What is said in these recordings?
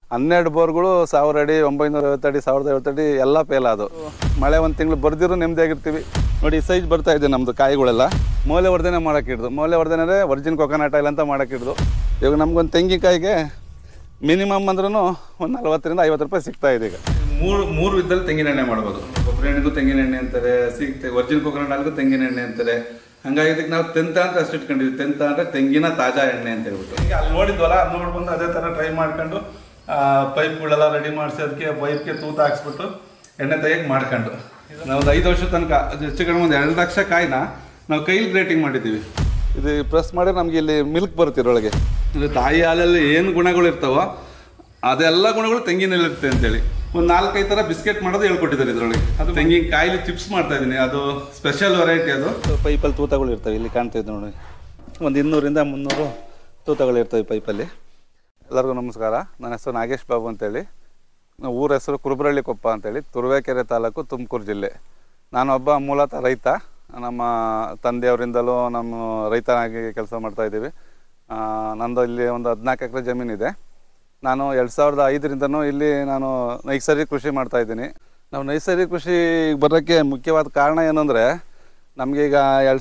12 ಬೋರ್ಗಳು 1000 ಅಡಿ 950 ಅಡಿ 1050 ಅಡಿ ಎಲ್ಲ ಫೇಲ್ ಅದು. ಮಳೆ ಒಂದು ತಿಂಗಳು ಬರ್ದಿರೂ ನೆಮ್ಮದಿಯಾಗಿರ್ತೀವಿ. ನೋಡಿ ಈ ಸೈಜ್ ಬರ್ತಾ ಇದೆ ನಮ್ಮದು ಕಾಯಿಗಳೆಲ್ಲ. ಮೌಲ್ಯವರ್ಧನೆ ಮಾಡೋಕೆ ಹಿಡಿದು, ಮೌಲ್ಯವರ್ಧನೆ ಅಂದರೆ ವರ್ಜಿನ್ ಕೊಕೊನಟ್ ಆಯಿಲ್ ಅಂತ ಮಾಡೋಕೆ ಹಿಡಿದು. ಇವಾಗ ನಮ್ಗೊಂದು ತೆಂಗಿನಕಾಯಿಗೆ ಮಿನಿಮಮ್ ಅಂದ್ರೂ ಒಂದು 40ರಿಂದ 50 ರೂಪಾಯಿ ಸಿಗ್ತಾ ಇದೆ. ಈಗ ಮೂರು ವಿಧದಲ್ಲಿ ತೆಂಗಿನ ಎಣ್ಣೆ ಮಾಡ್ಬೋದು. ಕೊಬ್ಬರಿ ಎಣ್ಣೆಗೂ ತೆಂಗಿನ ಎಣ್ಣೆ ಅಂತಾರೆ, ವರ್ಜಿನ್ ಕೊಕೊನಟ್ ಆಯಿಲ್ಗೂ ತೆಂಗಿನ ಎಣ್ಣೆ ಅಂತಾರೆ. ಹಂಗಾಗಿ ಇದಕ್ಕೆ ನಾವು ತೆಂತ ಅಂತ ಅಷ್ಟು ಇಟ್ಕೊಂಡಿದ್ವಿ. ತೆಂತ ಅಂದರೆ ತೆಂಗಿನ ತಾಜಾ ಎಣ್ಣೆ ಅಂತ ಹೇಳ್ಬಿಟ್ಟು. ಈಗ ಅಲ್ಲಿ ನೋಡಿದ್ವಲ್ಲ, ಅದು ನೋಡ್ಬಂದು ಅದೇ ಥರ ಟ್ರೈ ಮಾಡ್ಕೊಂಡು ಪೈಪ್ಗಳೆಲ್ಲ ರೆಡಿ ಮಾಡಿಸಿ ಅದಕ್ಕೆ ಪೈಪ್ಗೆ ತೂತ ಹಾಕ್ಸ್ಬಿಟ್ಟು ಎಣ್ಣೆ ತೆಗಿಯಕ್ಕೆ ಮಾಡ್ಕೊಂಡು ನಾವು 5 ವರ್ಷದ ತನಕ ಹೆಚ್ಚು ಕಡಿಮೆ ಒಂದು 2 ಲಕ್ಷ ಕಾಯಿನ ನಾವು ಕೈಲಿ ಗ್ರೇಟಿಂಗ್ ಮಾಡಿದ್ದೀವಿ. ಇದು ಪ್ರೆಸ್ ಮಾಡಿ ನಮಗೆ ಇಲ್ಲಿ ಮಿಲ್ಕ್ ಬರುತ್ತೆ ಇದರೊಳಗೆ. ಇದು ತಾಯಿ ಹಾಲಲ್ಲಿ ಏನು ಗುಣಗಳು ಇರ್ತಾವೋ ಅದೆಲ್ಲ ಗುಣಗಳು ತೆಂಗಿನಲ್ಲಿರುತ್ತೆ ಅಂತೇಳಿ ಒಂದು 4-5 ಥರ ಬಿಸ್ಕೆಟ್ ಮಾಡೋದು ಹೇಳ್ಕೊಟ್ಟಿದ್ದಾರೆ ಇದರೊಳಗೆ. ಅದು ತೆಂಗಿನ ಕಾಯಿಲಿ ಚಿಪ್ಸ್ ಮಾಡ್ತಾ ಇದ್ದೀನಿ. ಅದು ಸ್ಪೆಷಲ್ ವೆರೈಟಿ. ಅದು ಪೈಪಲ್ಲಿ ತೂತಗಳು ಇರ್ತವೆ. ಇಲ್ಲಿ ಕಾಣ್ತಾ ಇದ್ದು ನೋಡಿ, ಒಂದು 200ರಿಂದ 300 ತೂತಗಳು ಇರ್ತವೆ ಪೈಪಲ್ಲಿ. ಎಲ್ಲರಿಗೂ ನಮಸ್ಕಾರ. ನನ್ನ ಹೆಸರು ನಾಗೇಶ್ ಬಾಬು ಅಂತೇಳಿ. ಊರ ಹೆಸರು ಕುರುಬರಳ್ಳಿ ಕೊಪ್ಪ ಅಂತೇಳಿ, ತುರುವೇಕೆರೆ ತಾಲೂಕು, ತುಮಕೂರು ಜಿಲ್ಲೆ. ನಾನೊಬ್ಬ ಮೂಲತಃ ರೈತ. ನಮ್ಮ ತಂದೆಯವರಿಂದಲೂ ನಮ್ಮ ರೈತನಾಗಿ ಕೆಲಸ ಮಾಡ್ತಾಯಿದ್ದೀವಿ. ನಂದು ಇಲ್ಲಿ ಒಂದು 14 ಎಕರೆ ಜಮೀನಿದೆ. ನಾನು 2005ರಿಂದನೂ ಇಲ್ಲಿ ನಾನು ನೈಸರ್ಗಿಕ ಕೃಷಿ ಮಾಡ್ತಾಯಿದ್ದೀನಿ. ನಾವು ನೈಸರ್ಗಿಕ ಕೃಷಿ ಬರೋಕ್ಕೆ ಮುಖ್ಯವಾದ ಕಾರಣ ಏನಂದರೆ, ನಮಗೀಗ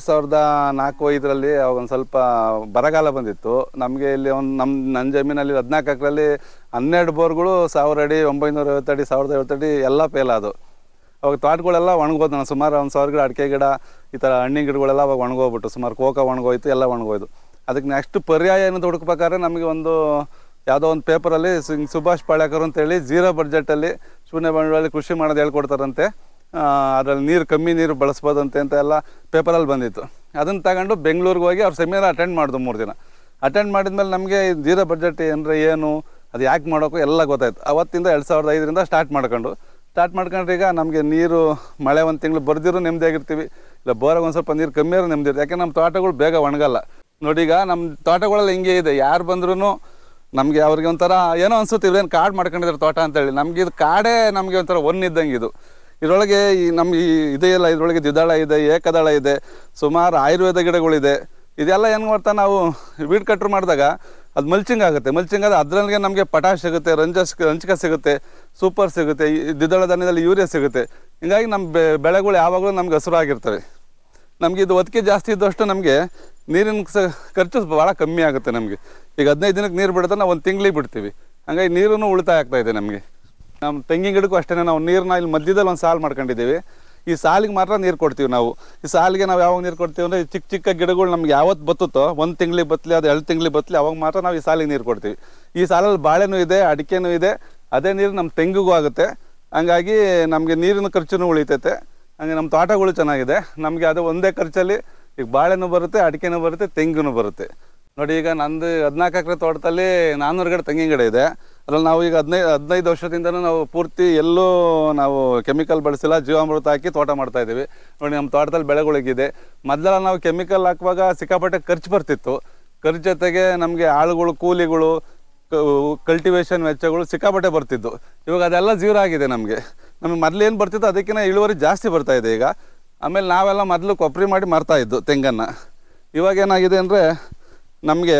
2004-05ರಲ್ಲಿ ಒಂದು ಸ್ವಲ್ಪ ಬರಗಾಲ ಬಂದಿತ್ತು. ನಮಗೆ ಇಲ್ಲಿ ನನ್ನ ಜಮೀನಲ್ಲಿ 14 ಎಕರೆಯಲ್ಲಿ 12 ಬೋರ್ಗಳು 1000 ಅಡಿ 950 ಅಡಿ 1050 ಅಡಿ ಎಲ್ಲ ಫೇಲ್ ಅದು. ಅವಾಗ ತೋಟಗಳೆಲ್ಲ ಒಣಗೋದು. ನಾನು ಸುಮಾರು 1000 ಗಿಡ ಅಡಿಕೆ ಗಿಡ ಈ ಥರ ಹಣ್ಣಿನ ಗಿಡಗಳೆಲ್ಲ ಅವಾಗ ಒಣಗೋಗ್ಬಿಟ್ಟು, ಸುಮಾರು ಕೋಕ ಒಣಗೋಯ್ತು, ಎಲ್ಲ ಒಣಗೋಯ್ತು. ಅದಕ್ಕೆ ನೆಕ್ಸ್ಟ್ ಪರ್ಯಾಯ ಏನಂತ ಹುಡುಕ್ಬೇಕಾದ್ರೆ ನಮಗೆ ಒಂದು ಯಾವುದೋ ಒಂದು ಪೇಪರಲ್ಲಿ ಸುಭಾಷ್ ಪಾಳ್ಯಕರ್ ಅಂತೇಳಿ 0 ಬಡ್ಜೆಟಲ್ಲಿ ಶೂನ್ಯ ಬಂಡವಾಳದಲ್ಲಿ ಕೃಷಿ ಮಾಡೋದು ಹೇಳ್ಕೊಡ್ತಾರಂತೆ. ಅದರಲ್ಲಿ ಕಮ್ಮಿ ನೀರು ಬಳಸ್ಬೋದಂತೆ ಅಂತ ಎಲ್ಲ ಪೇಪರಲ್ಲಿ ಬಂದಿತ್ತು. ಅದನ್ನು ತಗೊಂಡು ಬೆಂಗಳೂರಿಗೆ ಹೋಗಿ ಅವ್ರ ಸೆಮಿನಾರ್ ಅಟೆಂಡ್ ಮಾಡಿದ್ರು. 3 ದಿನ ಅಟೆಂಡ್ ಮಾಡಿದ್ಮೇಲೆ ನಮಗೆ 0 ಬಡ್ಜೆಟ್ ಅಂದರೆ ಏನು, ಅದು ಯಾಕೆ ಮಾಡೋಕ್ಕೂ ಎಲ್ಲ ಗೊತ್ತಾಯ್ತು. ಅವತ್ತಿಂದ 2005ರಿಂದ ಸ್ಟಾರ್ಟ್ ಮಾಡ್ಕೊಂಡ್ರೆ ಈಗ ನಮಗೆ ನೀರು ಮಳೆ ಒಂದು ತಿಂಗಳು ಬರ್ದಿರೂ ನೆಮ್ಮದಿಯಾಗಿರ್ತೀವಿ. ಇಲ್ಲ ಬೋರಾಗ ಒಂದು ಸ್ವಲ್ಪ ನೀರು ಕಮ್ಮಿಯಾರು ನೆಮ್ಮದಿ ಇರುತ್ತೆ. ಯಾಕೆ ನಮ್ಮ ತೋಟಗಳು ಬೇಗ ಒಣಗಲ್ಲ. ನೋಡಿ ಈಗ ನಮ್ಮ ತೋಟಗಳಲ್ಲಿ ಹಿಂಗೆ ಇದೆ. ಯಾರು ಬಂದ್ರೂ ನಮಗೆ ಅವ್ರಿಗೆ ಒಂಥರ ಏನೋ ಅನ್ಸುತ್ತೆ, ಇವ್ರೇನು ಕಾಡು ಮಾಡ್ಕೊಂಡಿದ್ದಾರೆ ತೋಟ ಅಂತೇಳಿ. ನಮಗೆ ಇದು ಕಾಡೇ ನಮಗೆ ಒಂಥರ ಇದ್ದಂಗೆ ಇದು. ಇದರೊಳಗೆ ಈ ಇದೆಯಲ್ಲ, ಇದರೊಳಗೆ ದ್ವಿದಳ ಇದೆ, ಏಕದಳ ಇದೆ, ಸುಮಾರು ಆಯುರ್ವೇದ ಗಿಡಗಳಿದೆ. ಇದೆಲ್ಲ ಏನು ಮಾಡ್ತಾ ನಾವು ವೀಡ್ ಕಟ್ರ್ ಮಾಡಿದಾಗ ಅದು ಮಲ್ಚಿಂಗ್ ಆಗುತ್ತೆ. ಮಲ್ಚಿಂಗ್ ಆದರೆ ಅದರಲ್ಲಿಗೆ ನಮಗೆ ಪಟಾಶ್ ಸಿಗುತ್ತೆ, ರಂಜಕ ಸಿಗುತ್ತೆ, ಸೂಪರ್ ಸಿಗುತ್ತೆ, ದ್ವಿದಳ ಧಾನ್ಯದಲ್ಲಿ ಯೂರಿಯಾ ಸಿಗುತ್ತೆ. ಹೀಗಾಗಿ ನಮ್ಮ ಬೆಳೆಗಳು ಯಾವಾಗಲೂ ನಮ್ಗೆ ಹಸುರಾಗಿರ್ತವೆ. ನಮಗೆ ಇದು ಒತ್ತಿಗೆ ಜಾಸ್ತಿ ಇದ್ದಷ್ಟು ನಮಗೆ ನೀರಿನ ಖರ್ಚು ಭಾಳ ಕಮ್ಮಿ ಆಗುತ್ತೆ. ನಮಗೆ ಈಗ 15 ದಿನಕ್ಕೆ ನೀರು ಬಿಡುತ್ತೆ, ನಾವು ಒಂದು ತಿಂಗಳಿಗೆ ಬಿಡ್ತೀವಿ. ಹಂಗಾಗಿ ನೀರನ್ನು ಉಳಿತಾಯ ಆಗ್ತಾಯಿದೆ ನಮಗೆ. ನಮ್ಮ ತೆಂಗಿನ ಗಿಡಕ್ಕೂ ಅಷ್ಟೇ, ನಾವು ನೀರನ್ನ ಇಲ್ಲಿ ಮಧ್ಯದಲ್ಲಿ ಒಂದು ಸಾಲು ಮಾಡ್ಕೊಂಡಿದ್ದೀವಿ. ಈ ಸಾಲಿಗೆ ಮಾತ್ರ ನೀರು ಕೊಡ್ತೀವಿ ನಾವು. ಈ ಸಾಲಿಗೆ ನಾವು ಯಾವಾಗ ನೀರು ಕೊಡ್ತೀವಿ ಅಂದರೆ, ಚಿಕ್ಕ ಚಿಕ್ಕ ಗಿಡಗಳು ನಮ್ಗೆ ಯಾವತ್ತು ಬತ್ತುತ್ತೋ, 1 ತಿಂಗಳಿಗೆ ಬತ್ತಲಿ, ಅದು 2 ತಿಂಗಳಿಗೆ ಬತ್ತಲಿ, ಅವಾಗ ಮಾತ್ರ ನಾವು ಈ ಸಾಲಿಗೆ ನೀರು ಕೊಡ್ತೀವಿ. ಈ ಸಾಲಲ್ಲಿ ಬಾಳೆನೂ ಇದೆ, ಅಡಿಕೆನೂ ಇದೆ. ಅದೇ ನೀರು ನಮ್ಮ ತೆಂಗಿಗೂ ಆಗುತ್ತೆ. ಹಂಗಾಗಿ ನಮಗೆ ನೀರಿನ ಖರ್ಚು ಉಳಿತೈತೆ. ಹಂಗೆ ನಮ್ಮ ತೋಟಗಳು ಚೆನ್ನಾಗಿದೆ. ನಮಗೆ ಅದು ಒಂದೇ ಖರ್ಚಲ್ಲಿ ಈಗ ಬಾಳೆನೂ ಬರುತ್ತೆ, ಅಡಿಕೆನೂ ಬರುತ್ತೆ, ತೆಂಗಿನೂ ಬರುತ್ತೆ. ನೋಡಿ ಈಗ ನಂದು 14 ಎಕರೆ ತೋಟದಲ್ಲಿ 400 ಗಿಡ ತೆಂಗಿನ ಗಿಡ ಇದೆ. ಅದ್ರಲ್ಲಿ ನಾವು ಈಗ 15 ವರ್ಷದಿಂದನೂ ನಾವು ಪೂರ್ತಿ ಎಲ್ಲೂ ನಾವು ಕೆಮಿಕಲ್ ಬಳಸಿಲ್ಲ, ಜೀವಾಮೃತ ಹಾಕಿ ತೋಟ ಮಾಡ್ತಾಯಿದ್ದೀವಿ. ನೋಡಿ ನಮ್ಮ ತೋಟದಲ್ಲಿ ಬೆಳೆಗಳಿಗಿದೆ. ಮೊದಲೆಲ್ಲ ನಾವು ಕೆಮಿಕಲ್ ಹಾಕುವಾಗ ಸಿಕ್ಕಾಪಟ್ಟೆ ಖರ್ಚು ಬರ್ತಿತ್ತು. ಖರ್ಚು ಜೊತೆಗೆ ನಮಗೆ ಆಳುಗಳು, ಕೂಲಿಗಳು, ಕಲ್ಟಿವೇಷನ್ ವೆಚ್ಚಗಳು ಸಿಕ್ಕಾಪಟ್ಟೆ ಬರ್ತಿದ್ದು. ಇವಾಗ ಅದೆಲ್ಲ 0 ಆಗಿದೆ. ನಮಗೆ ಮೊದಲೇನು ಬರ್ತಿತ್ತು ಅದಕ್ಕಿಂತ ಇಳುವರಿ ಜಾಸ್ತಿ ಬರ್ತಾಯಿದೆ ಈಗ. ಆಮೇಲೆ ನಾವೆಲ್ಲ ಮೊದಲು ಕೊಬ್ಬರಿ ಮಾಡಿ ಮಾರ್ತಾಯಿದ್ದು ತೆಂಗನ್ನು. ಇವಾಗ ಏನಾಗಿದೆ ಅಂದರೆ, ನಮಗೆ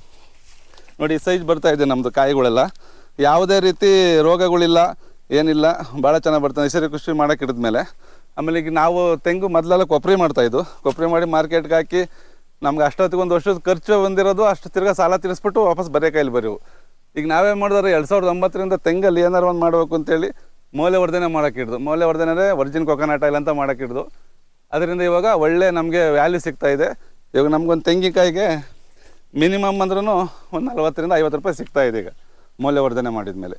ನೋಡಿ ಸೈಜ್ ಬರ್ತಾಯಿದೆ ನಮ್ಮದು ಕಾಯಿಗಳೆಲ್ಲ. ಯಾವುದೇ ರೀತಿ ರೋಗಗಳಿಲ್ಲ, ಏನಿಲ್ಲ, ಭಾಳ ಚೆನ್ನಾಗಿ ಬರ್ತದೆ ನೈಸರ್ಗಿಕ ಕೃಷಿ ಮಾಡೋಕೆ ಹಿಡಿದ್ಮೇಲೆ. ಆಮೇಲೆ ಈಗ ನಾವು ತೆಂಗು ಮೊದಲೆಲ್ಲ ಕೊಬ್ಬರಿ ಮಾಡ್ತಾಯಿದ್ದು. ಕೊಬ್ಬರಿ ಮಾಡಿ ಮಾರ್ಕೆಟ್ಗೆ ಹಾಕಿ ನಮ್ಗೆ ಅಷ್ಟೊತ್ತಿಗೆ 1 ವರ್ಷದ ಖರ್ಚು ಬಂದಿರೋದು, ಅಷ್ಟು ತಿರ್ಗಾ ಸಾಲ ತೀರಿಸ್ಬಿಟ್ಟು ವಾಪಸ್ ಬರೀ ಕೈಲಿ ಬರೀವು. ಈಗ ನಾವೇ ಮಾಡಿದ್ರೆ 2009ರಿಂದ ತೆಂಗಲ್ಲಿ ಏನಾರು ಒಂದು ಮಾಡಬೇಕು ಅಂತೇಳಿ ಮೌಲ್ಯವರ್ಧನೆ ಮಾಡೋಕೆ ಹಿಡಿದು. ಮೌಲ್ಯವರ್ಧನೆ ಅಂದರೆ ವರ್ಜಿನ್ ಕೊಕೊನಟ್ ಆಯಿಲ್ ಅಂತ ಮಾಡೋಕೆ ಹಿಡಿದು. ಅದರಿಂದ ಇವಾಗ ಒಳ್ಳೆ ನಮಗೆ ವ್ಯಾಲ್ಯೂ ಸಿಗ್ತಾಯಿದೆ. ಇವಾಗ ನಮಗೊಂದು ತೆಂಗಿನಕಾಯಿಗೆ ಮಿನಿಮಮ್ ಅಂದ್ರೂ ಒಂದು 40ರಿಂದ 50 ರೂಪಾಯಿ ಸಿಗ್ತಾಯಿದೆ ಈಗ ಮೌಲ್ಯವರ್ಧನೆ ಮಾಡಿದ ಮೇಲೆ.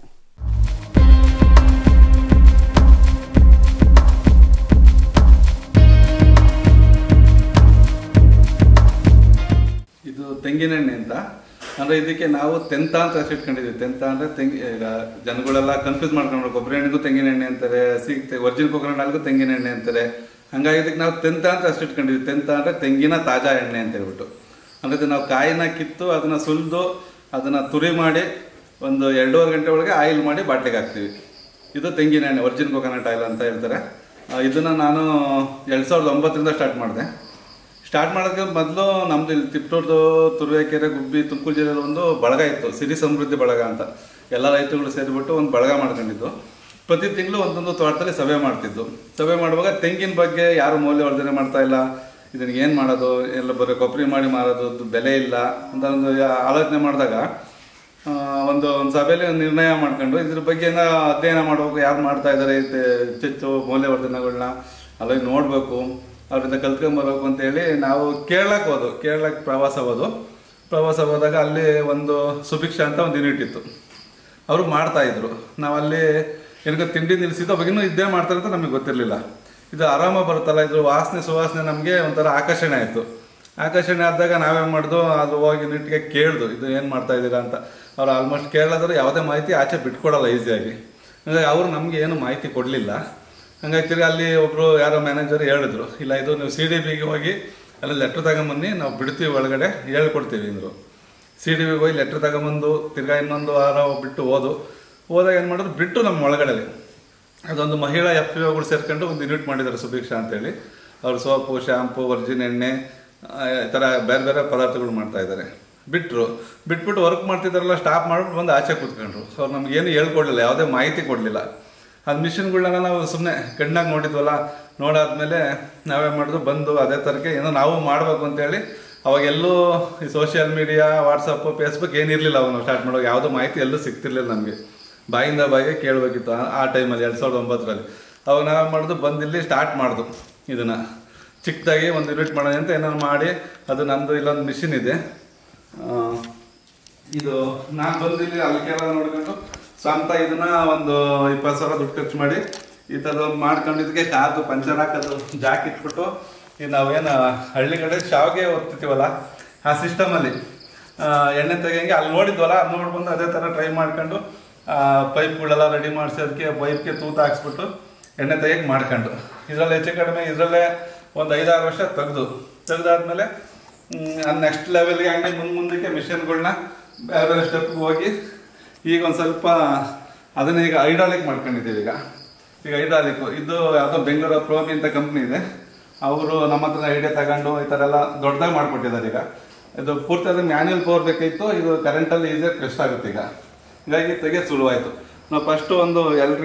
ಇದು ತೆಂಗಿನೆಣ್ಣೆ ಅಂತ ಅಂದರೆ, ಇದಕ್ಕೆ ನಾವು ತೆಂತ ಅಂತ ಹೆಸರು ಇಟ್ಕೊಂಡಿದ್ದೀವಿ. ತೆಂತ ಅಂದರೆ ಈಗ ಜನಗಳೆಲ್ಲ ಕನ್ಫ್ಯೂಸ್ ಮಾಡ್ಕೊಂಡ್ರು. ಕೊಬ್ಬರಿ ಎಣ್ಣೆಗೂ ತೆಂಗಿನ ಎಣ್ಣೆ ಅಂತಾರೆ, ವರ್ಜಿನ್ ಕೊಕೊನಟ್ ಆಯಿಲ್ಗೂ ತೆಂಗಿನ ಎಣ್ಣೆ ಅಂತಾರೆ. ಹಂಗಾಗಿ ಇದಕ್ಕೆ ನಾವು ತೆಂತ ಅಂತ ಹೆಸರು ಇಟ್ಕೊಂಡಿದ್ದೀವಿ. ತೆಂತ ಅಂದರೆ ತೆಂಗಿನ ತಾಜಾ ಎಣ್ಣೆ ಅಂತ ಹೇಳ್ಬಿಟ್ಟು. ಅಂದರೆ ನಾವು ಕಾಯಿನ ಕಿತ್ತು ಅದನ್ನು ಸುಲಿದು ಅದನ್ನು ತುರಿ ಮಾಡಿ ಒಂದು 2.5 ಗಂಟೆ ಒಳಗೆ ಆಯಿಲ್ ಮಾಡಿ ಬಾಟ್ಲಿಗೆ ಹಾಕ್ತೀವಿ. ಇದು ತೆಂಗಿನ ಎಣ್ಣೆ, ವರ್ಜಿನ್ ಕೊಕೊನಟ್ ಆಯಿಲ್ ಅಂತ ಹೇಳ್ತಾರೆ. ಇದನ್ನು ನಾನು 2009ರಿಂದ ಸ್ಟಾರ್ಟ್ ಮಾಡಿದೆ. ಸ್ಟಾರ್ಟ್ ಮಾಡೋಕ್ಕೆ ಮೊದಲು ನಮ್ಮದು ಇಲ್ಲಿ ತಿಪ್ಟೂರ್ದು, ತುರುವೇಕೆರೆ, ಗುಬ್ಬಿ, ತುಮಕೂರು ಜಿಲ್ಲೆಯಲ್ಲಿ ಒಂದು ಬಳಗ ಇತ್ತು, ಸಿರಿ ಸಮೃದ್ಧಿ ಬಳಗ ಅಂತ. ಎಲ್ಲ ರೈತರುಗಳು ಸೇರಿಬಿಟ್ಟು ಒಂದು ಬಳಗ ಮಾಡ್ಕೊಂಡಿದ್ದು. ಪ್ರತಿ ತಿಂಗಳು ಒಂದೊಂದು ತೋಟದಲ್ಲಿ ಸಭೆ ಮಾಡ್ತಿದ್ದು. ಸಭೆ ಮಾಡುವಾಗ ತೆಂಗಿನ ಬಗ್ಗೆ ಯಾರು ಮೌಲ್ಯವರ್ಧನೆ ಮಾಡ್ತಾ ಇಲ್ಲ, ಇದನ್ನು ಏನು ಮಾಡೋದು, ಎಲ್ಲ ಬರೀ ಕೊಬ್ಬರಿ ಮಾಡಿ ಮಾರೋದು, ಬೆಲೆ ಇಲ್ಲ ಅಂತ ಒಂದು ಆಲೋಚನೆ ಮಾಡಿದಾಗ ಒಂದು ಸಭೆಯಲ್ಲಿ ಒಂದು ನಿರ್ಣಯ ಮಾಡ್ಕೊಂಡು ಇದ್ರ ಬಗ್ಗೆ ಅಧ್ಯಯನ ಮಾಡಬೇಕು, ಯಾರು ಮಾಡ್ತಾ ಇದ್ದಾರೆ ಹೆಚ್ಚೆಚ್ಚು ಮೌಲ್ಯವರ್ಧನೆಗಳನ್ನ ಅಲ್ಲಿಗೆ ನೋಡಬೇಕು, ಅವರಿಂದ ಕಲ್ತ್ಕೊಂಬರ್ಬೇಕು ಅಂತೇಳಿ ನಾವು ಕೇರಳಕ್ಕೆ ಪ್ರವಾಸ ಹೋದಾಗ ಅಲ್ಲಿ ಒಂದು ಸುಭಿಕ್ಷಾ ಅಂತ ಒಂದು ಯೂನಿಟ್ ಇತ್ತು, ಅವರು ಮಾಡ್ತಾಯಿದ್ರು. ನಾವು ಅಲ್ಲಿ ಏನಕ್ಕೆ ತಿಂಡಿ ನಿಲ್ಲಿಸಿದ್ದು, ಅವಾಗಿನ್ನೂ ಇದೇ ಮಾಡ್ತಾರೆ ಅಂತ ನಮಗೆ ಗೊತ್ತಿರಲಿಲ್ಲ. ಇದು ಆರಾಮ ಬರುತ್ತಲ್ಲ, ಇದ್ರ ಸುವಾಸನೆ ನಮಗೆ ಒಂಥರ ಆಕರ್ಷಣೆ ಆಯಿತು. ಆಕರ್ಷಣೆ ಆದಾಗ ನಾವೇನು ಮಾಡಿದ್ವು, ಅದು ಹೋಗಿ ಯೂನಿಟ್ಗೆ ಕೇಳಿದು ಇದು ಏನು ಮಾಡ್ತಾ ಇದ್ದೀರಾ ಅಂತ. ಅವ್ರು ಆಲ್ಮೋಸ್ಟ್ ಕೇರಳದವರು ಯಾವುದೇ ಮಾಹಿತಿ ಆಚೆ ಬಿಟ್ಕೊಡಲ್ಲ ಈಸಿಯಾಗಿ. ಹಾಗಾಗಿ ಅವರು ನಮಗೆ ಏನು ಮಾಹಿತಿ ಕೊಡಲಿಲ್ಲ. ಹಂಗಾಗಿ ತಿರ್ಗಿ ಅಲ್ಲಿ ಒಬ್ಬರು ಯಾರೋ ಮ್ಯಾನೇಜರ್ ಹೇಳಿದ್ರು, ಇಲ್ಲ ಇದು ನೀವು CDBಗೆ ಹೋಗಿ ಅಲ್ಲಿ ಲೆಟ್ರ್ ತಗೊಂಬನ್ನಿ, ನಾವು ಬಿಡ್ತೀವಿ ಒಳಗಡೆ ಹೇಳ್ಕೊಡ್ತೀವಿ ಅಂದರು. CDBಗೆ ಹೋಗಿ ಲೆಟ್ರ್ ತಗೊಂಬಂದು ತಿರ್ಗಾ ಇನ್ನೊಂದು ವಾರ ಬಿಟ್ಟು ಹೋದಾಗ ಏನು ಮಾಡಿದ್ರು, ಬಿಟ್ಟು ನಮ್ಮ ಒಳಗಡೆ ಅದೊಂದು ಮಹಿಳಾ FPOಗಳು ಸೇರ್ಕೊಂಡು ಒಂದು ಯೂನಿಟ್ ಮಾಡಿದ್ದಾರೆ ಸುಭಿಕ್ಷಾ ಅಂತೇಳಿ. ಅವರು ಸೋಪು, ಶ್ಯಾಂಪು, ವರ್ಜಿನ್ ಎಣ್ಣೆ ಈ ಥರ ಬೇರೆ ಬೇರೆ ಪದಾರ್ಥಗಳು ಮಾಡ್ತಾಯಿದ್ದಾರೆ. ಬಿಟ್ಬಿಟ್ಟು ವರ್ಕ್ ಮಾಡ್ತಿದ್ದಾರಲ್ಲ, ಸ್ಟಾಪ್ ಮಾಡಿಬಿಟ್ಟು ಬಂದು ಆಚೆ ಕೂತ್ಕೊಂಡ್ರು. ಅವ್ರು ನಮಗೇನು ಹೇಳ್ಕೊಡ್ಲಿಲ್ಲ, ಯಾವುದೇ ಮಾಹಿತಿ ಕೊಡಲಿಲ್ಲ. ಅದು ಮಿಷಿನ್ಗಳನ್ನ ನಾವು ಸುಮ್ಮನೆ ಕಣ್ಣಾಗಿ ನೋಡಿದ್ವಲ್ಲ, ನೋಡಾದ್ಮೇಲೆ ನಾವೇನು ಮಾಡಿದ್ವು, ಬಂದು ಅದೇ ಥರಕ್ಕೆ ಏನೋ ನಾವು ಮಾಡಬೇಕು ಅಂತೇಳಿ. ಅವಾಗೆಲ್ಲೂ ಈ ಸೋಷಿಯಲ್ ಮೀಡಿಯಾ, ವಾಟ್ಸಪ್ಪು, ಫೇಸ್ಬುಕ್ ಏನಿರಲಿಲ್ಲ. ಅವಾಗ ನಾವು ಸ್ಟಾರ್ಟ್ ಮಾಡುವಾಗ ಯಾವುದೋ ಮಾಹಿತಿ ಎಲ್ಲೂ ಸಿಗ್ತಿರ್ಲಿಲ್ಲ ನಮಗೆ. ಬಾಯಿಂದ ಬಾಯಿಗೆ ಕೇಳಬೇಕಿತ್ತು ಆ ಟೈಮಲ್ಲಿ 2009ರಲ್ಲಿ. ಅವಾಗ ನಾವೇನು ಮಾಡಿದ್ವು, ಬಂದಿಲ್ಲಿ ಸ್ಟಾರ್ಟ್ ಮಾಡಿದ್ವು. ಇದನ್ನು ಚಿಕ್ಕದಾಗಿ ಒಂದು ಯೂನಿಟ್ ಮಾಡೋಣ ಅಂತ ಏನಾದ್ರು ಮಾಡಿ, ಅದು ನಂದು ಇಲ್ಲೊಂದು ಮಿಷಿನ್ ಇದೆ. ಇದು ನಾನು ಬಂದಿಲ್ಲಿ ಅಲ್ಲಿಗೆಲ್ಲ ನೋಡ್ಕೊಂಡು ಸ್ವಂತ ಇದನ್ನ ಒಂದು 20,000 ದುಡ್ಡು ಖರ್ಚು ಮಾಡಿ ಈ ಥರದ್ದು ಮಾಡ್ಕೊಂಡಿದ್ದಕ್ಕೆ ಕಾದು ಪಂಚರ್ ಹಾಕೋದು ಜಾಕ್ ಇಟ್ಬಿಟ್ಟು, ಈಗ ನಾವೇನು ಹಳ್ಳಿ ಕಡೆ ಶಾವಿಗೆ ಒತ್ತಿತೀವಲ್ಲ ಆ ಸಿಸ್ಟಮಲ್ಲಿ ಎಣ್ಣೆ ತೆಗಿಯಂಗೆ ಅಲ್ಲಿ ನೋಡಿದ್ವಲ್ಲ, ಅದು ನೋಡ್ಬಂದು ಅದೇ ಥರ ಟ್ರೈ ಮಾಡ್ಕೊಂಡು ಪೈಪ್ಗಳೆಲ್ಲ ರೆಡಿ ಮಾಡಿಸಿ ಅದಕ್ಕೆ ಪೈಪ್ಗೆ ತೂತು ಹಾಕ್ಸ್ಬಿಟ್ಟು ಎಣ್ಣೆ ತೆಗಿಯಕ್ಕೆ ಮಾಡ್ಕೊಂಡು, ಇದರಲ್ಲಿ ಹೆಚ್ಚು ಕಡಿಮೆ ಇದರಲ್ಲೇ ಒಂದು 5-6 ವರ್ಷ ತೆಗೆದಾದ್ಮೇಲೆ ನೆಕ್ಸ್ಟ್ ಲೆವೆಲ್ಗೆ ಹಂಗೆ ಮುಂದಕ್ಕೆ ಮಿಷನ್ಗಳನ್ನ ಬೇರೆ ಬೇರೆ ಸ್ಟೆಪ್ಗೆ ಹೋಗಿ ಈಗ ಒಂದು ಸ್ವಲ್ಪ ಅದನ್ನ ಈಗ ಹೈಡ್ರಾಲಿಕ್ ಮಾಡ್ಕೊಂಡಿದ್ದೀವಿ. ಈಗ ಹೈಡ್ರಾಲಿಕ್ಕು ಇದು ಯಾವುದೋ ಬೆಂಗಳೂರು ಪ್ರೋಬಿ ಅಂತ ಕಂಪ್ನಿ ಇದೆ, ಅವರು ನಮ್ಮ ಹತ್ರ ಐಡಿಯಾ ತಗೊಂಡು ಈ ಥರ ಎಲ್ಲ ದೊಡ್ಡದಾಗಿ ಮಾಡಿಕೊಟ್ಟಿದ್ದಾರೆ. ಈಗ ಇದು ಪೂರ್ತಿ ಅದು ಮ್ಯಾನ್ಯಲ್ ಪವರ್ ಬೇಕಾಯಿತು, ಇದು ಕರೆಂಟಲ್ಲಿ ಈಸಿಯಾಗಿ ಕಷ್ಟ ಆಗುತ್ತೆ. ಹೀಗಾಗಿ ತೆಗೆದು ಸುಳುವಾಯಿತು. ನಾವು ಫಸ್ಟು ಒಂದು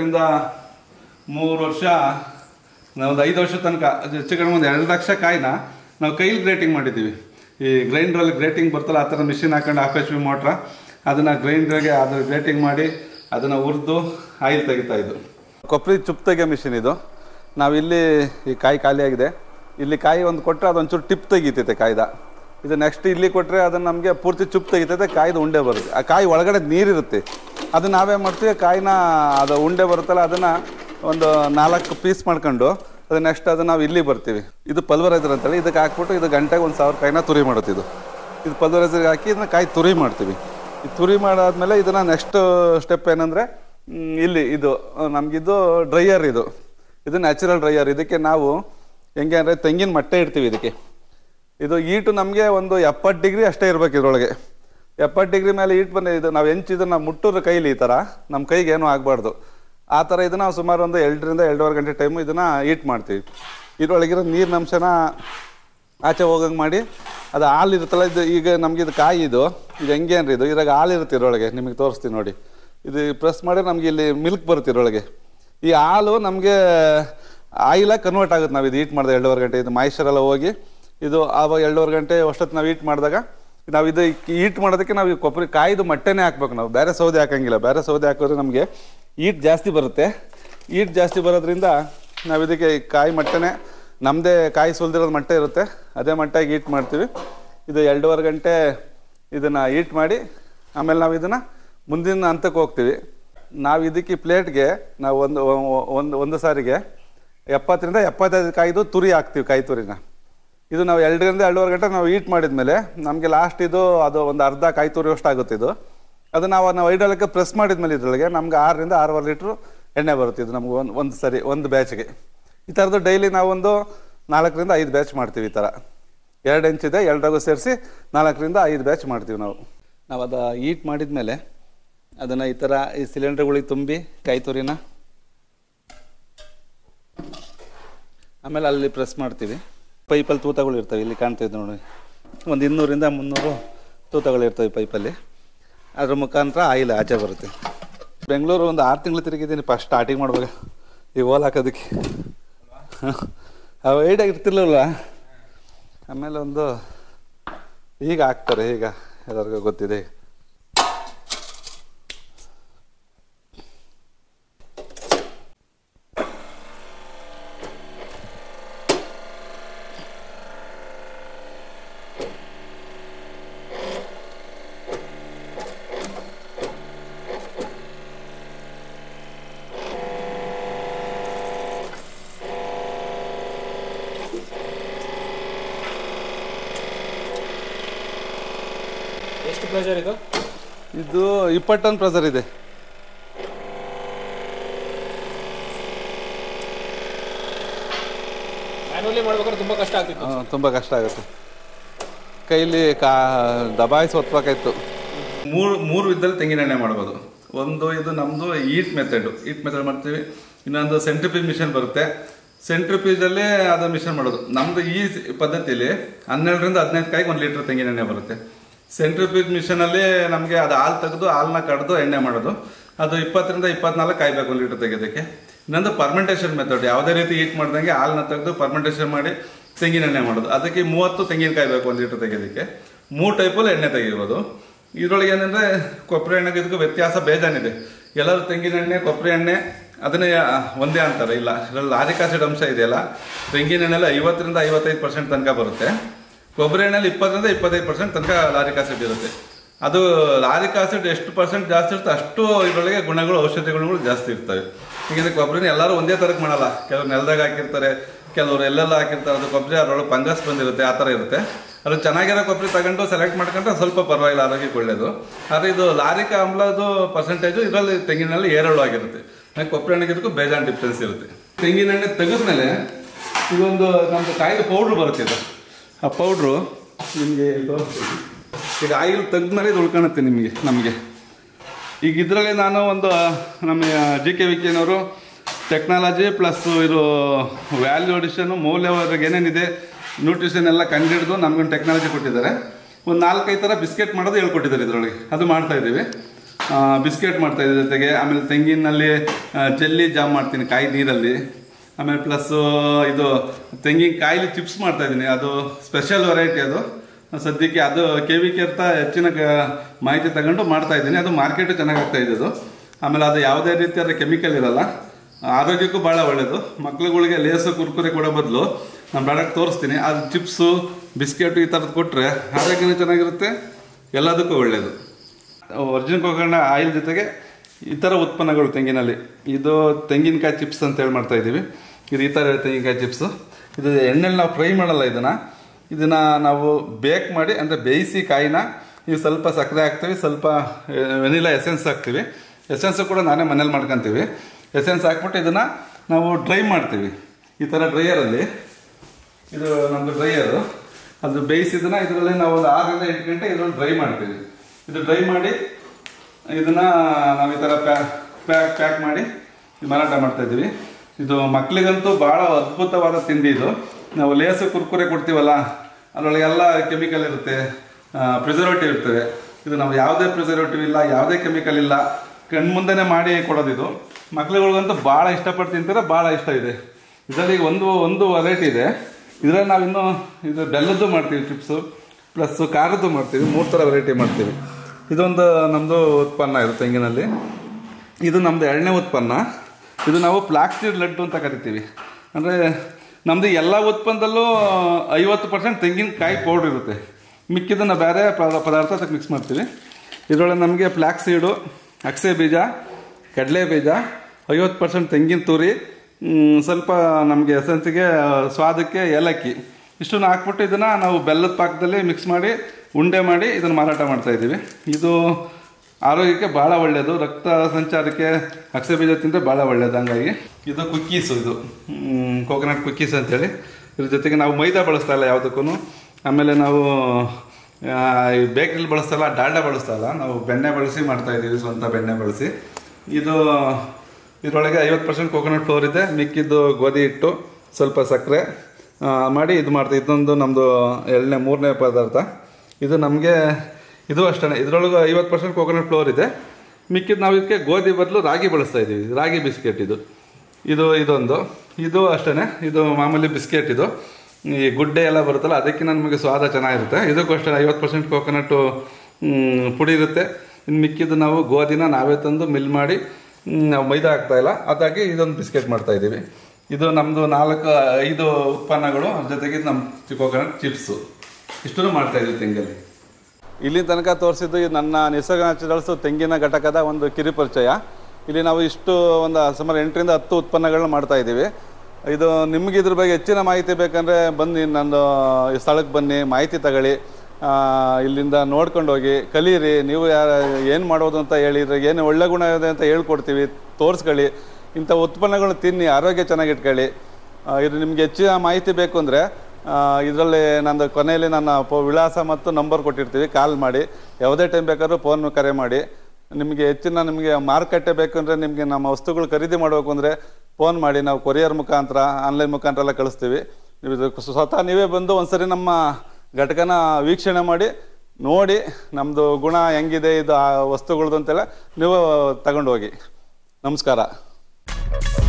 2-3 ವರ್ಷ, ನಾವೊಂದು 5 ವರ್ಷ ತನಕ ಹೆಚ್ಚು ಕಡಿಮೆ ಒಂದು 2 ಲಕ್ಷ ಕಾಯಿನ ನಾವು ಕೈಲಿ ಗ್ರೇಟಿಂಗ್ ಮಾಡಿದ್ದೀವಿ. ಈ ಗ್ರೈಂಡ್ರಲ್ಲಿ ಗ್ರೇಟಿಂಗ್ ಬರ್ತಲ್ಲ, ಆ ಥರ ಮಿಷಿನ್ ಹಾಕೊಂಡು HP ಮೋಟ್ರ ಅದನ್ನು ಗ್ರೈಂಡ್ರಿಗೆ ಅದು ಗ್ರೇಟಿಂಗ್ ಮಾಡಿ ಅದನ್ನು ಹುರಿದು ಆಯಿಲ್ ತೆಗಿತಾಯಿದ್ದು. ಕೊಬ್ಬರಿ ಚುಪ್ ತೆಗಿಯೋ ಮಿಷಿನ್ ಇದು. ನಾವಿಲ್ಲಿ ಈ ಕಾಯಿ ಖಾಲಿಯಾಗಿದೆ, ಇಲ್ಲಿ ಕಾಯಿ ಒಂದು ಕೊಟ್ಟರೆ ಅದೊಂಚೂರು ಟಿಪ್ ತೆಗಿತೈತೆ ಕಾಯ್ದ. ಇದು ನೆಕ್ಸ್ಟ್ ಇಲ್ಲಿ ಕೊಟ್ಟರೆ ಅದನ್ನು ನಮಗೆ ಪೂರ್ತಿ ಚುಪ್ ತೆಗಿತೈತೆ, ಕಾಯ್ದು ಉಂಡೆ ಬರುತ್ತೆ. ಆ ಕಾಯಿ ಒಳಗಡೆ ನೀರಿರುತ್ತೆ, ಅದು ನಾವೇ ಮಾಡ್ತೀವಿ. ಕಾಯಿನ ಅದು ಉಂಡೆ ಬರುತ್ತಲ್ಲ, ಅದನ್ನು ಒಂದು 4 ಪೀಸ್ ಮಾಡ್ಕೊಂಡು ಅದು ನೆಕ್ಸ್ಟ್ ಅದನ್ನು ನಾವು ಇಲ್ಲಿ ಬರ್ತೀವಿ. ಇದು ಪಲ್ವರೈಸರ್ ಅಂತೇಳಿ, ಇದಕ್ಕೆ ಹಾಕ್ಬಿಟ್ಟು ಇದು ಗಂಟೆಗೆ 1,000 ಕಾಯಿನ ತುರಿ ಮಾಡುತ್ತೆ. ಇದು ಪಲ್ವರೈಸರ್ಗೆ ಹಾಕಿ ಇದನ್ನ ಕಾಯಿ ತುರಿ ಮಾಡ್ತೀವಿ. ಈ ತುರಿ ಮಾಡಾದ್ಮೇಲೆ ಇದನ್ನು ನೆಕ್ಸ್ಟ್ ಸ್ಟೆಪ್ ಏನಂದರೆ, ಇಲ್ಲಿ ಇದು ನಮಗಿದು ಡ್ರೈಯರ್, ಇದು ನ್ಯಾಚುರಲ್ ಡ್ರೈಯರ್. ಇದಕ್ಕೆ ನಾವು ಹೆಂಗೆ ಅಂದರೆ ತೆಂಗಿನ ಮಟ್ಟೆ ಇಡ್ತೀವಿ. ಇದಕ್ಕೆ ಇದು ಈಟು ನಮಗೆ ಒಂದು 70 ಡಿಗ್ರಿ ಅಷ್ಟೇ ಇರಬೇಕು. ಇದರೊಳಗೆ 70 ಡಿಗ್ರಿ ಮೇಲೆ ಈಟ್ ಇದು ನಾವು ಇದನ್ನು ಮುಟ್ಟೋದ್ರ ಕೈಲಿ ಈ ಥರ ನಮ್ಮ ಕೈಗೆ ಏನೂ ಆಗಬಾರ್ದು. ಆ ಥರ ಇದನ್ನು ನಾವು ಸುಮಾರು ಒಂದು 2ರಿಂದ 2.5 ಗಂಟೆ ಟೈಮು ಇದನ್ನು ಈಟ್ ಮಾಡ್ತೀವಿ. ಇದರೊಳಗಿರೋ ನೀರಿನ ಅಂಶನ ಆಚೆ ಹೋಗಂಗೆ ಮಾಡಿ, ಅದು ಹಾಲು ಇರುತ್ತಲ್ಲ, ಇದು ಈಗ ನಮಗೆ ಇದು ಕಾಯಿ ಇದು ಹೆಂಗೇನ್ರಿ, ಇದು ಇದ್ರಾಗ ಹಾಲು ಇರುತ್ತೆ ಇದರೊಳಗೆ. ನಿಮಗೆ ತೋರಿಸ್ತೀನಿ ನೋಡಿ, ಇದು ಪ್ರೆಸ್ ಮಾಡಿ ನಮಗೆ ಇಲ್ಲಿ ಮಿಲ್ಕ್ ಬರುತ್ತೆ ಇದರೊಳಗೆ. ಈ ಹಾಲು ನಮಗೆ ಆಯಿಲಾಗಿ ಕನ್ವರ್ಟ್ ಆಗುತ್ತೆ. ನಾವು ಇದು ಈಟ್ ಮಾಡಿದೆ 2.5 ಗಂಟೆ, ಇದು ಮಾಯಿಶ್ಚರೆಲ್ಲ ಹೋಗಿ ಇದು ಆವಾಗ 2.5 ಗಂಟೆ ಅಷ್ಟೊತ್ತು ನಾವು ಈಟ್ ಮಾಡಿದಾಗ, ನಾವು ಇದು ಈಟ್ ಮಾಡೋದಕ್ಕೆ ನಾವು ಈ ಕೊಬ್ಬರಿ ಕಾಯ್ದು ಮಟ್ಟೆನೇ ಹಾಕ್ಬೇಕು. ನಾವು ಬೇರೆ ಸೌದೆ ಹಾಕಂಗಿಲ್ಲ. ಬೇರೆ ಸೌದೆ ಹಾಕಿದ್ರೆ ನಮಗೆ ಈಟ್ ಜಾಸ್ತಿ ಬರುತ್ತೆ. ಈಟ್ ಜಾಸ್ತಿ ಬರೋದ್ರಿಂದ ನಾವು ಇದಕ್ಕೆ ಕಾಯಿ ಮಟ್ಟೆನೇ, ನಮ್ಮದೇ ಕಾಯಿ ಸುಲಿದಿರೋದು ಮಟ್ಟೆ ಇರುತ್ತೆ, ಅದೇ ಮಟ್ಟಾಗಿ ಈಟ್ ಮಾಡ್ತೀವಿ. ಇದು 2.5 ಗಂಟೆ ಇದನ್ನು ಈಟ್ ಮಾಡಿ ಆಮೇಲೆ ನಾವು ಇದನ್ನು ಮುಂದಿನ ಹಂತಕ್ಕೆ ಹೋಗ್ತೀವಿ. ನಾವು ಇದಕ್ಕೆ ಪ್ಲೇಟ್ಗೆ ನಾವು ಒಂದು ಸಾರಿಗೆ 70ರಿಂದ 75 ಕಾಯ್ದು ತುರಿ ಹಾಕ್ತೀವಿ, ಕಾಯಿ ತುರಿನ. ಇದು ನಾವು 2ರಿಂದ 2.5 ಗಂಟೆ ನಾವು ಈಟ್ ಮಾಡಿದ್ಮೇಲೆ ನಮಗೆ ಲಾಸ್ಟ್ ಅದು ಒಂದು ಅರ್ಧ ಕಾಯಿ ತುರಿ ಅಷ್ಟು ಆಗುತ್ತೆ. ಅದು ನಾವು ಹೈಡ್ರಾಲಿಕ್ಕೆ ಪ್ರೆಸ್ ಮಾಡಿದ್ಮೇಲೆ ಇದರೊಳಗೆ ನಮ್ಗೆ 6ರಿಂದ 6.5 ಲೀಟ್ರ್ ಎಣ್ಣೆ ಬರುತ್ತೆ. ಇದು ನಮ್ಗೆ ಒಂದು ಬ್ಯಾಚ್ಗೆ. ಈ ಥರದ್ದು ಡೈಲಿ ನಾವೊಂದು 4ರಿಂದ 5 ಬ್ಯಾಚ್ ಮಾಡ್ತೀವಿ. ಈ ಥರ 2 ಇಂಚಿದೆ, 2ರಾಗೂ ಸೇರಿಸಿ 4ರಿಂದ 5 ಬ್ಯಾಚ್ ಮಾಡ್ತೀವಿ ನಾವು ಅದು ಈಟ್ ಮಾಡಿದ್ಮೇಲೆ ಅದನ್ನು ಈ ಥರ ಈ ಸಿಲಿಂಡರ್ಗಳಿಗೆ ತುಂಬಿ ಕಾಯಿ ತುರಿನ ಆಮೇಲೆ ಅಲ್ಲಿ ಪ್ರೆಸ್ ಮಾಡ್ತೀವಿ. ಪೈಪಲ್ಲಿ ತೂತಗಳು ಇರ್ತವೆ, ಇಲ್ಲಿ ಕಾಣ್ತಿದ್ದೆ ನೋಡಿ, ಒಂದು 200ರಿಂದ 300 ತೂತಗಳು ಇರ್ತವೆ ಪೈಪಲ್ಲಿ. ಅದ್ರ ಮುಖಾಂತರ ಆಯಿಲ್ ಆಚೆ ಬರುತ್ತೆ. ಬೆಂಗಳೂರು ಒಂದು 6 ತಿಂಗಳು ತಿರುಗಿದ್ದೀನಿ ಫಸ್ಟ್ ಸ್ಟಾರ್ಟಿಂಗ್ ಮಾಡುವಾಗ ಈ ಹೋಲ್ ಹಾಕೋದಕ್ಕೆ. ಅವು ಐಡಿಯಾಗಿ ಇರ್ತಿರ್ಲಿಲ್ಲ. ಆಮೇಲೆ ಒಂದು ಈಗ ಹಾಕ್ತಾರೆ, ಈಗ ಎಲ್ಲರಿಗೂ ಗೊತ್ತಿದೆ. ಎಷ್ಟು ಪ್ರೆಷರ್ ಇದು? ಇದು 20 ಟನ್ ಪ್ರೆಷರ್ ಇದೆ. ಮ್ಯಾನ್ಯುವಲಿ ಮಾಡ್ಬೇಕಾದ್ರೆ ತುಂಬ ಕಷ್ಟ ಆಗ್ತಿತ್ತು. ತುಂಬ ಕಷ್ಟ ಆಗುತ್ತೆ, ಕೈಲಿ ದಬಾಯಿಸಿ ಒತ್ತಬೇಕಾಯ್ತು. ಮೂರು ವಿಧದಲ್ಲಿ ತೆಂಗಿನೆಣ್ಣೆ ಮಾಡ್ಬೋದು. ಒಂದು ಇದು ನಮ್ಮದು ಈಟ್ ಮೆಥಡ್ ಮಾಡ್ತೀವಿ. ಇನ್ನೊಂದು ಸೆಂಟ್ರಿಫ್ಯೂಜ್ ಮಿಷನ್ ಬರುತ್ತೆ. ಸೆಂಟ್ರಿಫ್ಯೂಜಲ್ಲಿ ಅದು ಮಿಷನ್ ಮಾಡೋದು. ನಮ್ಮದು ಈ ಪದ್ಧತಿಯಲ್ಲಿ 12ರಿಂದ 15 ಕಾಯಿಗೆ 1 ಲೀಟ್ರ್ ತೆಂಗಿನೆಣ್ಣೆ ಬರುತ್ತೆ. ಸೆಂಟ್ರಿಫ್ಯೂಜ್ ಮಿಷನಲ್ಲಿ ನಮಗೆ ಅದು ಹಾಲು ತೆಗೆದು ಹಾಲನ್ನ ಕಡ್ದು ಎಣ್ಣೆ ಮಾಡೋದು. ಅದು 20ರಿಂದ 24 ಕಾಯ್ಬೇಕು 1 ಲೀಟ್ರ್ ತೆಗೆಯೋದಕ್ಕೆ. ಇನ್ನೊಂದು ಪರ್ಮೆಂಟೇಷನ್ ಮೆಥಡ್, ಯಾವುದೇ ರೀತಿ ಹೀಟ್ ಮಾಡ್ದಂಗೆ ಹಾಲನ್ನ ತೆಗೆದು ಪರ್ಮೆಂಟೇಷನ್ ಮಾಡಿ ತೆಂಗಿನೆಣ್ಣೆ ಮಾಡೋದು. ಅದಕ್ಕೆ 30 ತೆಂಗಿನಕಾಯಿ ಬೇಕು 1 ಲೀಟ್ರ್ ತೆಗೆಯೋದಕ್ಕೆ. 3 ಟೈಪಲ್ಲಿ ಎಣ್ಣೆ ತೆಗಿಬೋದು. ಇದರೊಳಗೆ ಏನಂದರೆ ಕೊಬ್ಬರಿ ಎಣ್ಣೆಗೆ ಇದಕ್ಕೂ ವ್ಯತ್ಯಾಸ ಬೇಜಾನಿದೆ. ಎಲ್ಲರೂ ತೆಂಗಿನೆಣ್ಣೆ ಕೊಬ್ಬರಿ ಎಣ್ಣೆ ಅದನ್ನೇ ಒಂದೇ ಅಂತಾರೆ. ಇಲ್ಲ, ಇದರಲ್ಲಿ ಲಾರಿಕ್ ಆಸಿಡ್ ಅಂಶ ಇದೆಯಲ್ಲ, ತೆಂಗಿನೆಣ್ಣೆಲ್ಲ 50ರಿಂದ 55% ತನಕ ಬರುತ್ತೆ. ಕೊಬ್ಬರಿ ಎಣ್ಣೆಲಿ 20ರಿಂದ 25% ತನಕ ಲಾರಿಕ್ ಆಸಿಡ್ ಇರುತ್ತೆ. ಅದು ಲಾರಿಕ್ ಆಸಿಡ್ ಎಷ್ಟು ಪರ್ಸೆಂಟ್ ಜಾಸ್ತಿ ಇರುತ್ತೆ ಅಷ್ಟು ಇದರೊಳಗೆ ಗುಣಗಳು, ಔಷಧಿ ಗುಣಗಳು ಜಾಸ್ತಿ ಇರ್ತವೆ. ಹೀಗೆ ಕೊಬ್ಬರಿನ ಎಲ್ಲರೂ ಒಂದೇ ಥರಕ್ಕೆ ಮಾಡಲ್ಲ. ಕೆಲವರು ನೆಲದಾಗ ಹಾಕಿರ್ತಾರೆ, ಕೆಲವರು ಎಲ್ಲೆಲ್ಲ ಹಾಕಿರ್ತಾರೆ. ಅದು ಕೊಬ್ಬರಿ ಅದರೊಳಗೆ ಫಂಗಸ್ ಬಂದಿರುತ್ತೆ, ಆ ಥರ ಇರುತ್ತೆ. ಅದು ಚೆನ್ನಾಗಿರೋ ಕೊಬ್ಬರಿ ತಗೊಂಡು ಸೆಲೆಕ್ಟ್ ಮಾಡ್ಕೊಂಡ್ರೆ ಸ್ವಲ್ಪ ಪರವಾಗಿಲ್ಲ, ಆರೋಗ್ಯಕ್ಕೆ ಒಳ್ಳೆಯದು. ಆದರೆ ಇದು ಲಾರಿಕ್ ಆಮ್ಲದ್ದು ಪರ್ಸೆಂಟೇಜು ಇದರಲ್ಲಿ ತೆಂಗಿನಲ್ಲಿ ಏರಳವಾಗಿರುತ್ತೆ. ಕೊಬ್ಬರಿ ಎಣ್ಣೆಗೆ ಇದಕ್ಕೂ ಬೇಜಾನ್ ಡಿಫ್ರೆನ್ಸ್ ಇರುತ್ತೆ. ತೆಂಗಿನೆಣ್ಣೆ ತೆಗೆದ್ಮೇಲೆ ಇದೊಂದು ನಮ್ಮದು ಕಾಯಿಲೆ ಪೌಡ್ರು ಬರುತ್ತೆ. ಇದು ಆ ಪೌಡ್ರು ನಿಮಗೆ ಈಗ ಆಯಿಲ್ ತೆಗೆದ್ಮೇಲೆ ಇದು ಉಳ್ಕೊಳುತ್ತೆ ನಮಗೆ. ಈಗ ಇದರಲ್ಲಿ ನಾನು ಒಂದು ನಮ್ಮ GK ವಿಕಿನವರು ಟೆಕ್ನಾಲಜಿ ಪ್ಲಸ್ ಇದು ವ್ಯಾಲ್ಯೂ ಅಡಿಷನ್ನು ಮೌಲ್ಯವರ್ಗ ಏನೇನಿದೆ ನ್ಯೂಟ್ರಿಷನ್ ಎಲ್ಲ ಕಂಡುಹಿಡಿದು ನಮಗೊಂದು ಟೆಕ್ನಾಲಜಿ ಕೊಟ್ಟಿದ್ದಾರೆ. ಒಂದು 4-5 ಥರ ಬಿಸ್ಕೆಟ್ ಮಾಡೋದು ಹೇಳ್ಕೊಟ್ಟಿದ್ದಾರೆ ಇದರೊಳಗೆ. ಅದು ಮಾಡ್ತಾಯಿದ್ದೀವಿ. ಬಿಸ್ಕೆಟ್ ಮಾಡ್ತಾಯಿದ್ದೀವಿ ಜೊತೆಗೆ. ಆಮೇಲೆ ತೆಂಗಿನಲ್ಲಿ ಜೆಲ್ಲಿ ಜಾಮ್ ಮಾಡ್ತೀನಿ ಕಾಯಿ ನೀರಲ್ಲಿ. ಆಮೇಲೆ ಪ್ಲಸ್ಸು ಇದು ತೆಂಗಿನಕಾಯಿಲಿ ಚಿಪ್ಸ್ ಮಾಡ್ತಾಯಿದ್ದೀನಿ. ಅದು ಸ್ಪೆಷಲ್ ವೆರೈಟಿ. ಅದು ಸದ್ಯಕ್ಕೆ ಅದು KVK ಅಂತ ಹೆಚ್ಚಿನ ಮಾಹಿತಿ ತಗೊಂಡು ಮಾಡ್ತಾಯಿದ್ದೀನಿ. ಅದು ಮಾರ್ಕೆಟು ಚೆನ್ನಾಗಿ ಆಗ್ತಾಯಿದೆ ಅದು. ಆಮೇಲೆ ಅದು ಯಾವುದೇ ರೀತಿಯಾದ ಕೆಮಿಕಲ್ ಇರಲ್ಲ, ಆರೋಗ್ಯಕ್ಕೂ ಭಾಳ ಒಳ್ಳೆಯದು. ಮಕ್ಳುಗಳಿಗೆ ಲೇಸು ಕುರ್ಕುರೆ ಕೊಡೋ ಬದಲು ನಾನು ಪ್ರಾಡಕ್ಟ್ ತೋರಿಸ್ತೀನಿ. ಅದು ಚಿಪ್ಸು ಬಿಸ್ಕೆಟು ಈ ಥರದ್ದು ಕೊಟ್ಟರೆ ಆರೋಗ್ಯನೂ ಚೆನ್ನಾಗಿರುತ್ತೆ, ಎಲ್ಲದಕ್ಕೂ ಒಳ್ಳೆಯದು. ಒರಿಜಿನಲ್ ಕೋಕೋನಟ್ ಆಯಿಲ್ ಜೊತೆಗೆ ಈ ಥರ ಉತ್ಪನ್ನಗಳು ತೆಂಗಿನಲ್ಲಿ. ಇದು ತೆಂಗಿನಕಾಯಿ ಚಿಪ್ಸ್ ಅಂತೇಳಿ ಮಾಡ್ತಾಯಿದ್ದೀವಿ. ಇದು ಈ ಥರ ತೆಂಗಿನಕಾಯಿ ಚಿಪ್ಸು. ಇದು ಎಣ್ಣೆಲಿ ನಾವು ಫ್ರೈ ಮಾಡಲ್ಲ. ಇದನ್ನು ನಾವು ಬೇಕ್ ಮಾಡಿ, ಅಂದರೆ ಬೇಯಿಸಿ ಕಾಯಿನ ಇದು ಸ್ವಲ್ಪ ಸಕ್ಕರೆ ಹಾಕ್ತೀವಿ, ಸ್ವಲ್ಪ ವೆನಿಲಾ ಎಸೆನ್ಸ್ ಹಾಕ್ತೀವಿ. ಎಸೆನ್ಸು ಕೂಡ ನಾನೇ ಮನೇಲಿ ಮಾಡ್ಕೊತೀವಿ. ಎಸೆನ್ಸ್ ಹಾಕ್ಬಿಟ್ಟು ಇದನ್ನು ನಾವು ಡ್ರೈ ಮಾಡ್ತೀವಿ. ಈ ಥರ ಡ್ರೈಯರಲ್ಲಿ, ಇದು ನಮ್ಮದು ಡ್ರೈಯರು, ಅದು ಬೇಯಿಸಿದನ್ನ ಇದರಲ್ಲಿ ನಾವು ಒಂದು 6ರಿಂದ 8 ಗಂಟೆ ಇದರಲ್ಲಿ ಡ್ರೈ ಮಾಡ್ತೀವಿ. ಇದು ಡ್ರೈ ಮಾಡಿ ಇದನ್ನು ನಾವು ಈ ಥರ ಪ್ಯಾಕ್ ಮಾಡಿ ಮಾರಾಟ ಮಾಡ್ತಾಯಿದ್ದೀವಿ. ಇದು ಮಕ್ಕಳಿಗಂತೂ ಭಾಳ ಅದ್ಭುತವಾದ ತಿಂಡಿ ಇದು. ನಾವು ಲೇಸು ಕುರ್ಕುರೆ ಕೊಡ್ತೀವಲ್ಲ, ಅದರೊಳಗೆಲ್ಲ ಕೆಮಿಕಲ್ ಇರುತ್ತೆ, ಪ್ರಿಸರ್ವೇಟಿವ್ ಇರ್ತವೆ. ಇದು ನಾವು ಯಾವುದೇ ಪ್ರಿಸರ್ವೇಟಿವ್ ಇಲ್ಲ, ಯಾವುದೇ ಕೆಮಿಕಲ್ ಇಲ್ಲ, ಕಣ್ಮುಂದೆನೇ ಮಾಡಿ ಕೊಡೋದಿದು. ಮಕ್ಳುಗಳಿಗಂತೂ ಭಾಳ ಇಷ್ಟಪಟ್ಟು ತಿಂತಾರೆ, ಭಾಳ ಇಷ್ಟ ಇದೆ. ಇದರಲ್ಲಿ ಒಂದು ವೆರೈಟಿ ಇದೆ. ಇದರಲ್ಲಿ ನಾವಿನ್ನೂ ಇದು ಬೆಲ್ಲದ್ದು ಮಾಡ್ತೀವಿ ಚಿಪ್ಸು, ಪ್ಲಸ್ ಖಾರದ್ದು ಮಾಡ್ತೀವಿ. 3 ಥರ ವೆರೈಟಿ ಮಾಡ್ತೀವಿ. ಇದೊಂದು ನಮ್ಮದು ಉತ್ಪನ್ನ ಇದು ತೆಂಗಿನಲ್ಲಿ. ಇದು ನಮ್ಮದು 2ನೇ ಉತ್ಪನ್ನ. ಇದು ನಾವು ಫ್ಲಾಕ್ಸೀಡ್ ಲಡ್ಡು ಅಂತ ಕರಿತೀವಿ. ಅಂದರೆ ನಮ್ಮದು ಎಲ್ಲ ಉತ್ಪನ್ನದಲ್ಲೂ 50% ತೆಂಗಿನಕಾಯಿ ಪೌಡ್ರ್ ಇರುತ್ತೆ. ಮಿಕ್ಕಿದ್ದನ್ನು ಬೇರೆ ಪದಾರ್ಥ ಅದಕ್ಕೆ ಮಿಕ್ಸ್ ಮಾಡ್ತೀವಿ. ಇದರೊಳಗೆ ನಮಗೆ ಫ್ಲಾಕ್ಸೀಡು, ಅಗಸೆ ಬೀಜ, ಕಡಲೆ ಬೀಜ, 50% ತೆಂಗಿನ ತುರಿ, ಸ್ವಲ್ಪ ನಮಗೆ ಎಸೆನ್ಸಿಗೆ ಸ್ವಾದಕ್ಕೆ ಏಲಕ್ಕಿ, ಇಷ್ಟನ್ನು ಹಾಕ್ಬಿಟ್ಟು ಇದನ್ನು ನಾವು ಬೆಲ್ಲದ ಪಾಕದಲ್ಲಿ ಮಿಕ್ಸ್ ಮಾಡಿ ಉಂಡೆ ಮಾಡಿ ಇದನ್ನು ಮಾರಾಟ ಮಾಡ್ತಾಯಿದ್ದೀವಿ. ಇದು ಆರೋಗ್ಯಕ್ಕೆ ಭಾಳ ಒಳ್ಳೆಯದು, ರಕ್ತ ಸಂಚಾರಕ್ಕೆ ಅಗಸೆ ಬೀಜ ತಿಂದರೆ ಭಾಳ ಒಳ್ಳೆಯದು. ಹಂಗಾಗಿ ಇದು ಕುಕ್ಕೀಸು, ಇದು ಕೋಕೋನಟ್ ಕುಕ್ಕೀಸ್ ಅಂತೇಳಿ. ಇದ್ರ ಜೊತೆಗೆ ನಾವು ಮೈದಾ ಬಳಸ್ತಾ ಇಲ್ಲ ಯಾವುದಕ್ಕೂ. ಆಮೇಲೆ ನಾವು ಬೇಕ್ರಿಲಿ ಬಳಸ್ತಾ ಇಲ್ಲ, ಡಾಲ್ಡಾ ಬಳಸ್ತಾ ಇಲ್ಲ, ನಾವು ಬೆಣ್ಣೆ ಬಳಸಿ ಮಾಡ್ತಾಯಿದ್ದೀವಿ, ಸ್ವಂತ ಬೆಣ್ಣೆ ಬಳಸಿ. ಇದರೊಳಗೆ 50% ಕೋಕೋನಟ್ ಫ್ಲೋರ್ ಇದೆ, ಮಿಕ್ಕಿದ್ದು ಗೋಧಿ ಹಿಟ್ಟು, ಸ್ವಲ್ಪ ಸಕ್ಕರೆ ಮಾಡಿ ಇದು ಮಾಡ್ತೀವಿ. ಇದೊಂದು ನಮ್ಮದು 3ನೇ ಪದಾರ್ಥ. ಇದು ನಮಗೆ ಇದು ಅಷ್ಟೇ. ಇದರೊಳಗೆ 50% ಕೋಕೋನಟ್ ಫ್ಲೋರ್ ಇದೆ, ಮಿಕ್ಕಿದ್ದು ನಾವು ಇದಕ್ಕೆ ಗೋಧಿ ಬದಲು ರಾಗಿ ಬಳಸ್ತಾ ಇದ್ದೀವಿ. ರಾಗಿ ಬಿಸ್ಕೆಟ್ ಇದೊಂದು ಇದು ಅಷ್ಟೇ. ಇದು ಮಾಮೂಲಿ ಬಿಸ್ಕೆಟ್. ಇದು ಈ ಗುಡ್ಡೆ ಎಲ್ಲ ಬರುತ್ತಲ್ಲ, ಅದಕ್ಕಿಂತ ನಮಗೆ ಸ್ವಾದ ಚೆನ್ನಾಗಿರುತ್ತೆ. ಇದಕ್ಕೂ ಅಷ್ಟೇ 50% ಕೋಕೋನಟ್ಟು ಪುಡಿ ಇರುತ್ತೆ. ಇನ್ನು ಮಿಕ್ಕಿದ್ದು ನಾವು ಗೋಧಿನ ನಾವೇ ತಂದು ಮಿಲ್ ಮಾಡಿ, ನಾವು ಮೈದಾ ಹಾಕ್ತಾಯಿಲ್ಲ, ಅದಾಗಿ ಇದೊಂದು ಬಿಸ್ಕೆಟ್ ಮಾಡ್ತಾಯಿದ್ದೀವಿ. ಇದು ನಮ್ಮದು 4-5 ಉತ್ಪನ್ನಗಳು, ಜೊತೆಗೆ ನಮ್ಮ ಕೋಕೋನಟ್ ಚಿಪ್ಸು ಇಷ್ಟನ್ನು ಮಾಡ್ತಾಯಿದ್ದೀವಿ ತೆಂಗಲ್ಲಿ. ಇಲ್ಲಿ ತನಕ ತೋರಿಸಿದ್ದು ನನ್ನ ನಿಸರ್ಗ ನ್ಯಾಚುರಲ್ಸು ತೆಂಗಿನ ಘಟಕದ ಒಂದು ಕಿರುಪರಿಚಯ. ಇಲ್ಲಿ ನಾವು ಒಂದು ಸುಮಾರು 8ರಿಂದ 10 ಉತ್ಪನ್ನಗಳನ್ನ ಮಾಡ್ತಾಯಿದ್ದೀವಿ. ಇದು ನಿಮ್ಗೆ ಇದ್ರ ಬಗ್ಗೆ ಹೆಚ್ಚಿನ ಮಾಹಿತಿ ಬೇಕಂದರೆ ಬನ್ನಿ, ನಂದು ಸ್ಥಳಕ್ಕೆ ಬನ್ನಿ, ಮಾಹಿತಿ ತಗೊಳ್ಳಿ, ಇಲ್ಲಿಂದ ನೋಡ್ಕೊಂಡು ಹೋಗಿ ಕಲೀರಿ. ನೀವು ಏನು ಮಾಡೋದು ಅಂತ ಹೇಳಿದ್ರೆ, ಏನು ಒಳ್ಳೆ ಗುಣ ಇದೆ ಅಂತ ಹೇಳ್ಕೊಡ್ತೀವಿ, ತೋರಿಸ್ಕೊಳ್ಳಿ. ಇಂಥ ಉತ್ಪನ್ನಗಳನ್ನ ತಿನ್ನಿ, ಆರೋಗ್ಯ ಚೆನ್ನಾಗಿ ಇಟ್ಕೊಳ್ಳಿ. ಇದು ನಿಮಗೆ ಹೆಚ್ಚಿನ ಮಾಹಿತಿ ಬೇಕು ಅಂದರೆ ಇದರಲ್ಲಿ ನಂದು ಕೊನೆಯಲ್ಲಿ ನನ್ನ ವಿಳಾಸ ಮತ್ತು ನಂಬರ್ ಕೊಟ್ಟಿರ್ತೀವಿ. ಕಾಲ್ ಮಾಡಿ, ಯಾವುದೇ ಟೈಮ್ ಬೇಕಾದ್ರೂ ಫೋನ್ ಕರೆ ಮಾಡಿ. ನಿಮಗೆ ಮಾರುಕಟ್ಟೆ ಬೇಕು ಅಂದರೆ, ನಿಮಗೆ ನಮ್ಮ ವಸ್ತುಗಳು ಖರೀದಿ ಮಾಡಬೇಕು ಅಂದರೆ ಫೋನ್ ಮಾಡಿ, ನಾವು ಕೊರಿಯರ್ ಮುಖಾಂತರ, ಆನ್ಲೈನ್ ಮುಖಾಂತರ ಎಲ್ಲ ಕಳಿಸ್ತೀವಿ. ನೀವು ಸ್ವತಃ ನೀವೇ ಬಂದು ಒಂದ್ಸರಿ ನಮ್ಮ ಘಟಕನ ವೀಕ್ಷಣೆ ಮಾಡಿ ನೋಡಿ, ನಮ್ಮದು ಗುಣ ಹೆಂಗಿದೆ, ಇದು ಆ ವಸ್ತುಗಳದ್ದು ಅಂತೆಲ್ಲ ನೀವು ತಗೊಂಡು ಹೋಗಿ. ನಮಸ್ಕಾರ.